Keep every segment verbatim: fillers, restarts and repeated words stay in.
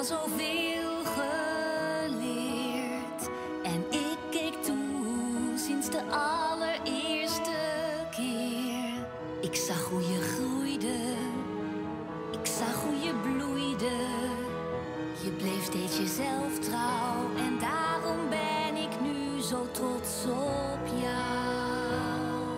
al zoveel geleerd. En ik keek toe sinds de allereerste keer. Ik zag hoe je groeide, ik zag hoe je bloeide. Je bleef steeds jezelf trouw en daarom ben ik nu zo trots op jou.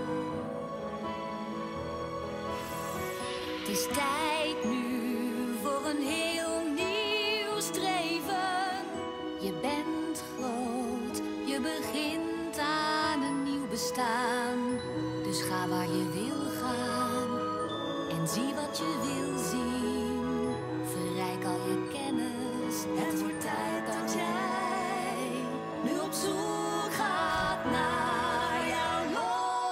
Het is tijd nu voor een heel nieuw streven. Je bent groot, je begint aan een nieuw bestaan. Dus ga waar je wil gaan en zie wat je wil zien. Verrijk al je kennis, het wordt tijd dat jij nu op zoek gaat naar jouw lot.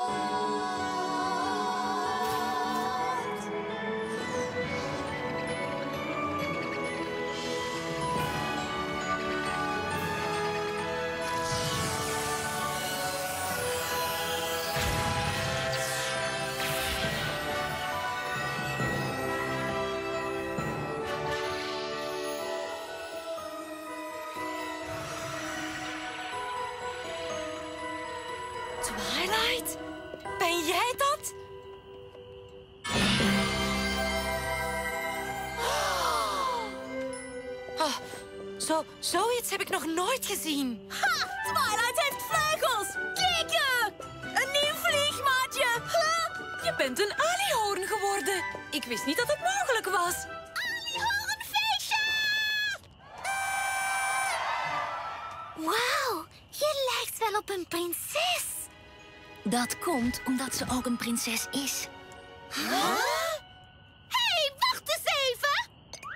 Twilight? Ben jij dat? Oh, zo, zoiets heb ik nog nooit gezien. Ha! Twilight heeft vleugels! Kikken! Een nieuw vliegmaatje! Ha! Je bent een alihoorn geworden. Ik wist niet dat het mogelijk was. Alihoornfeestje! Wauw, je lijkt wel op een prinses. Dat komt omdat ze ook een prinses is. Huh? Hé, hey, wacht eens even!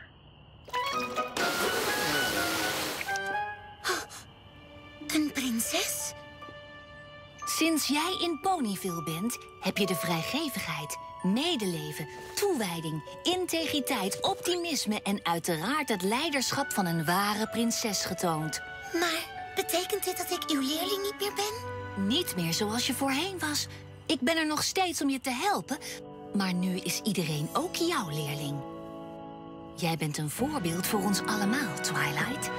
Een prinses? Sinds jij in Ponyville bent, heb je de vrijgevigheid, medeleven, toewijding, integriteit, optimisme en uiteraard het leiderschap van een ware prinses getoond. Maar betekent dit dat ik uw leerling niet meer ben? Niet meer zoals je voorheen was. Ik ben er nog steeds om je te helpen, maar nu is iedereen ook jouw leerling. Jij bent een voorbeeld voor ons allemaal, Twilight.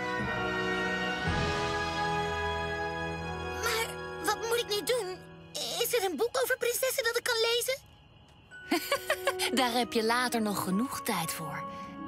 Maar wat moet ik nu doen? Is er een boek over prinsessen dat ik kan lezen? Daar heb je later nog genoeg tijd voor.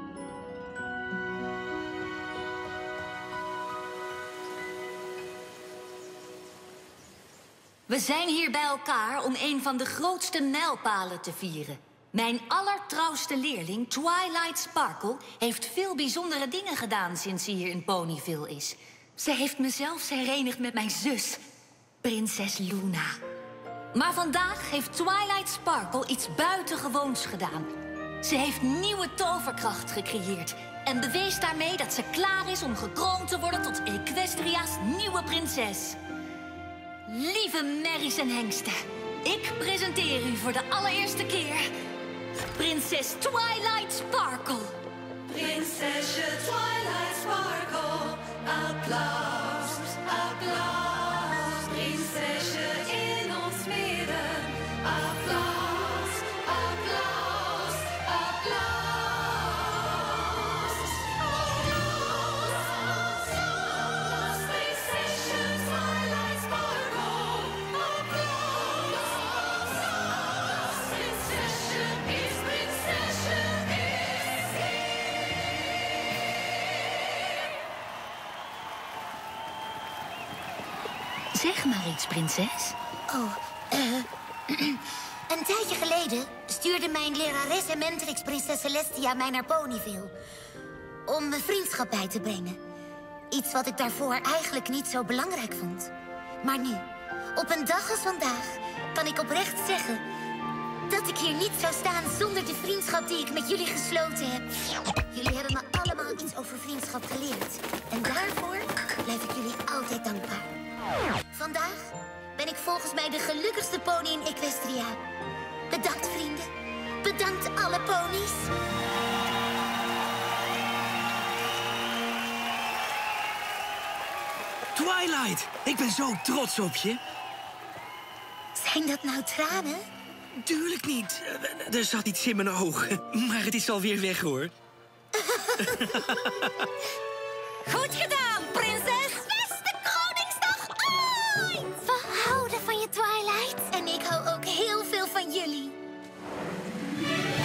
We zijn hier bij elkaar om een van de grootste mijlpalen te vieren. Mijn allertrouwste leerling, Twilight Sparkle, heeft veel bijzondere dingen gedaan sinds ze hier in Ponyville is. Ze heeft me zelfs herenigd met mijn zus, prinses Luna. Maar vandaag heeft Twilight Sparkle iets buitengewoons gedaan. Ze heeft nieuwe toverkracht gecreëerd en bewees daarmee dat ze klaar is om gekroond te worden tot Equestria's nieuwe prinses. Lieve merries en hengsten, ik presenteer u voor de allereerste keer prinses Twilight Sparkle. Prinsesje Twilight Sparkle, applaus, applaus. Prinsesje in ons midden, applaus, applaus, applaus. Applaus, applaus, prinsesje Twilight Sparkle, applaus, applaus. Prinsesje is, prinsesje is hier. Zeg maar iets, prinses. Oh, eh... een tijdje geleden stuurde mijn lerares en mentrix prinses Celestia mij naar Ponyville. Om me vriendschap bij te brengen. Iets wat ik daarvoor eigenlijk niet zo belangrijk vond. Maar nu, op een dag als vandaag, kan ik oprecht zeggen dat ik hier niet zou staan zonder de vriendschap die ik met jullie gesloten heb. Jullie hebben me allemaal iets over vriendschap geleerd. En daarvoor blijf ik jullie altijd dankbaar. Vandaag ben ik volgens mij de gelukkigste pony in Equestria. Bedankt, vrienden. Bedankt alle ponies. Twilight, ik ben zo trots op je. Zijn dat nou tranen? Tuurlijk niet. Er zat iets in mijn ogen. Maar het is alweer weg, hoor. Goed gedaan, prinses! Beste Koningsdag ooit! We houden van je, Twilight. En ik hou ook heel veel van jullie.